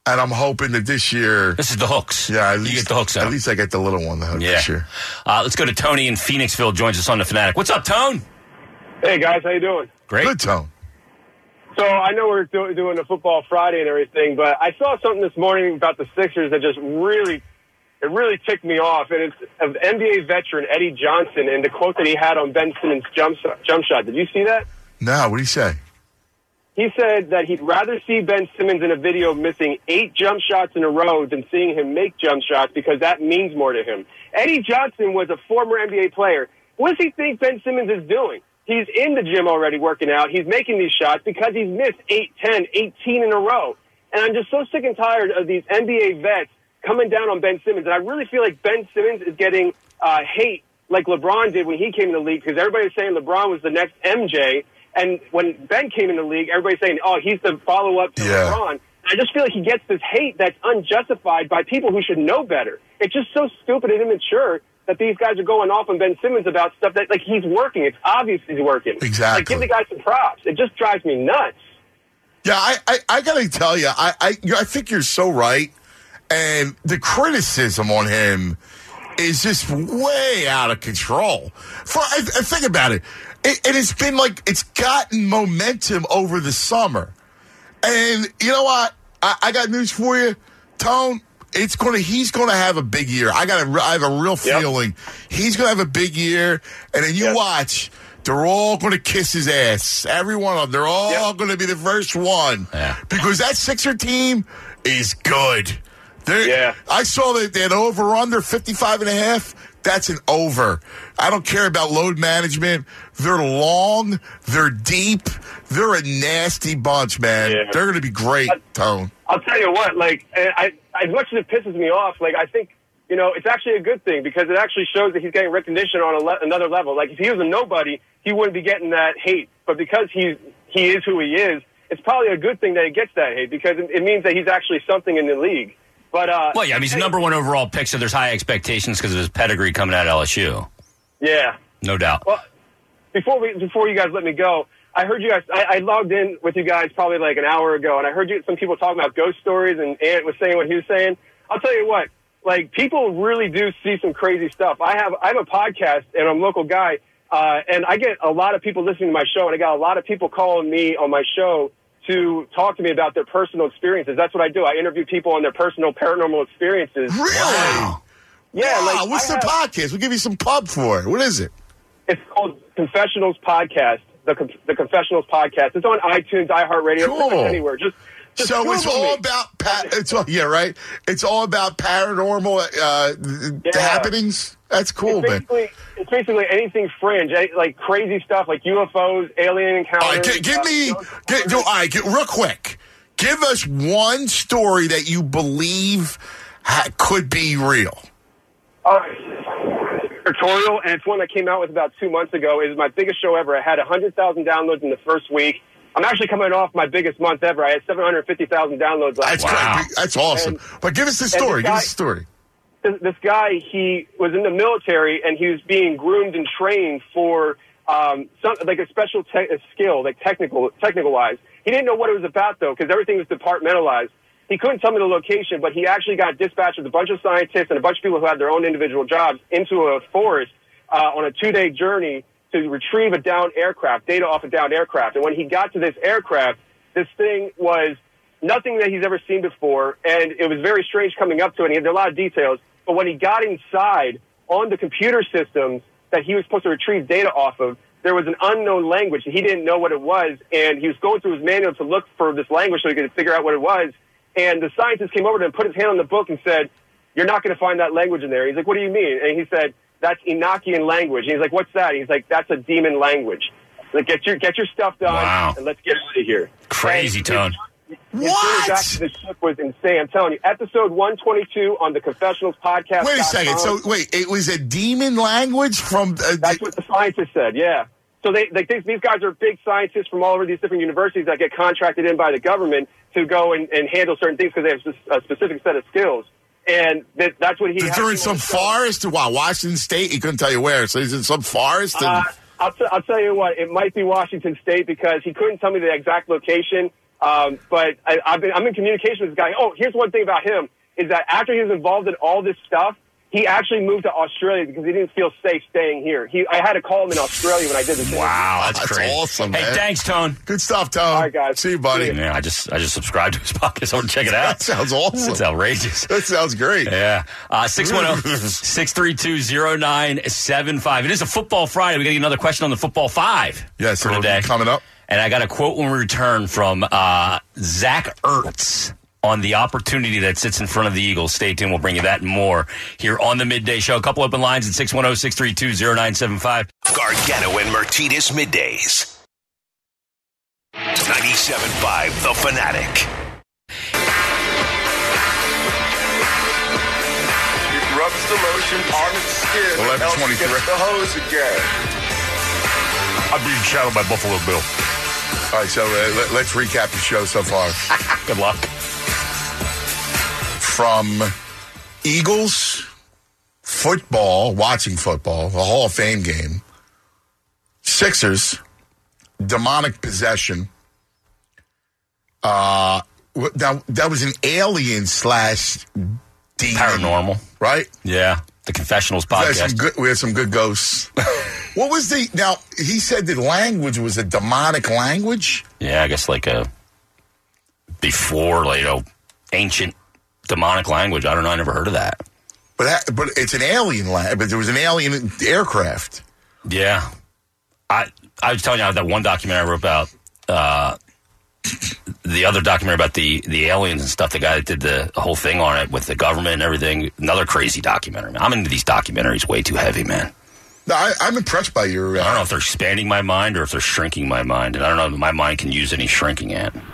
And I'm hoping that this year... This is the hooks. Yeah, you get the hooks out. At least I get the little one, the hook this year. Let's go to Tony in Phoenixville, joins us on The Fanatic. What's up, Tone? Hey, guys. How you doing? Great. Good, Tone. So I know we're doing a football Friday and everything, but I saw something this morning about the Sixers that just really ticked me off. And it's of NBA veteran Eddie Johnson and the quote that he had on Ben Simmons' jump shot. Did you see that? No, what did he say? He said that he'd rather see Ben Simmons in a video missing 8 jump shots in a row than seeing him make jump shots because that means more to him. Eddie Johnson was a former NBA player. What does he think Ben Simmons is doing? He's in the gym already working out. He's making these shots because he's missed 8, 10, 18 in a row. And I'm just so sick and tired of these NBA vets coming down on Ben Simmons. And I really feel like Ben Simmons is getting hate like LeBron did when he came in the league because everybody's saying LeBron was the next MJ. And when Ben came in the league, everybody's saying, oh, he's the follow-up to LeBron. I just feel like he gets this hate that's unjustified by people who should know better. It's just so stupid and immature that these guys are going off on Ben Simmons about stuff that, like, he's working. It's obvious he's working. Exactly. Like, give the guy some props. It just drives me nuts. Yeah, I got to tell you, I think you're so right. And the criticism on him is just way out of control. Think about it. And it's been like it's gotten momentum over the summer. And you know what? I got news for you, Tone. He's going to have a big year. I have a real feeling he's going to have a big year. And then you watch, they're all going to kiss his ass. Every one of them. They're all going to be the first one. Yeah. Because that Sixer team is good. I saw that they had over-under 55.5. That's an over. I don't care about load management. They're long. They're deep. They're a nasty bunch, man. Yeah. They're going to be great, Tone. I'll tell you what, like, as much as it pisses me off, like, I think, you know, it's actually a good thing because it actually shows that he's getting recognition on another level. Like, if he was a nobody, he wouldn't be getting that hate. But because he is who he is, it's probably a good thing that he gets that hate because it means that he's actually something in the league. But, well, yeah, I mean, he's the number 1 overall pick, so there's high expectations because of his pedigree coming out of LSU. Yeah. No doubt. Well, before you guys let me go, I heard you guys, I logged in with you guys probably like an hour ago, and I heard some people talking about ghost stories, and Ant was saying what he was saying. I'll tell you what, like, people really do see some crazy stuff. I have a podcast, and I'm a local guy, and I get a lot of people listening to my show, and I got a lot of people calling me on my show to talk to me about their personal experiences. That's what I do. I interview people on their personal paranormal experiences. Really? Wow. Yeah. Wow. Like, what's the podcast? We'll give you some pub for it. What is it? It's called Confessionals Podcast. The Confessionals Podcast. It's on iTunes, iHeartRadio, cool. anywhere. Just so it's all about It's all about paranormal happenings. That's cool, man. It's basically anything fringe, like crazy stuff, like UFOs, alien encounters. All right, real quick. Give us one story that you believe could be real. Tutorial, and it's one that came out with about 2 months ago. It was my biggest show ever. I had 100,000 downloads in the first week. I'm actually coming off my biggest month ever. I had 750,000 downloads last week. Great. That's awesome. But give us the story. This guy, he was in the military, and he was being groomed and trained for like a special skill, like technical-wise. He didn't know what it was about, though, because everything was departmentalized. He couldn't tell me the location, but he actually got dispatched with a bunch of scientists and a bunch of people who had their own individual jobs into a forest on a 2-day journey to retrieve a downed aircraft, data off a downed aircraft. And when he got to this aircraft, this thing was nothing that he's ever seen before, and it was very strange coming up to it. And he had a lot of details. But when he got inside on the computer systems that he was supposed to retrieve data off of, there was an unknown language. He didn't know what it was, and he was going through his manual to look for this language so he could figure out what it was. And the scientist came over to him, put his hand on the book, and said, "You're not going to find that language in there." He's like, "What do you mean?" And he said, "That's Enochian language." And he's like, "What's that?" And he's like, "That's a demon language." Like, get your stuff done, and let's get out of here. Crazy, Tone. What? Back to the ship was insane. I'm telling you, episode 122 on the Confessionals Podcast. Wait a second. So, it was a demon language from... That's what the scientist said, yeah. So these guys are big scientists from all over these different universities that get contracted in by the government to go and handle certain things because they have a specific set of skills. And that's what he... They're in some forest? Wow, Washington State? He couldn't tell you where. So he's in some forest? I'll tell you what, it might be Washington State because he couldn't tell me the exact location. But I'm in communication with this guy. Oh, here's one thing about him is that after he was involved in all this stuff, he actually moved to Australia because he didn't feel safe staying here. I had to call him in Australia when I did this. Wow, that's crazy. Awesome, Hey, man. thanks, Tone. Good stuff, Tone. All right, guys. See you, buddy. See Yeah, I just subscribed to his podcast. I want to check it out. That sounds awesome. That's outrageous. That sounds great. Yeah. 610-632-0975. It is a Football Friday. We got to get another question on the Football 5 Yes, for today. coming up. And I got a quote when we return from Zach Ertz on the opportunity that sits in front of the Eagles. Stay tuned. We'll bring you that and more here on the Midday Show. A couple open lines at 610-632-0975. Gargano and Martinez Middays. 97.5 The Fanatic. It rubs the lotion on its skin. 11:23. Gets the hose again. I'm being shadowed by Buffalo Bill. All right, so let's recap the show so far. Good luck. From Eagles football, watching football, the Hall of Fame game, Sixers, demonic possession. That was an alien / demon. Paranormal. Right? Yeah. The Confessionals podcast. We had some good ghosts. What was now, he said that language was a demonic language? Yeah, I guess before, ancient demonic language. I don't know. I never heard of that. But it's an alien language. But there was an alien aircraft. Yeah. I was telling you that one documentary I wrote about, the other documentary about the aliens and stuff, the guy that did the whole thing on it with the government and everything, another crazy documentary. I'm into these documentaries way too heavy, man. No, I'm impressed by your... I don't know if they're expanding my mind or if they're shrinking my mind, and I don't know if my mind can use any shrinking at.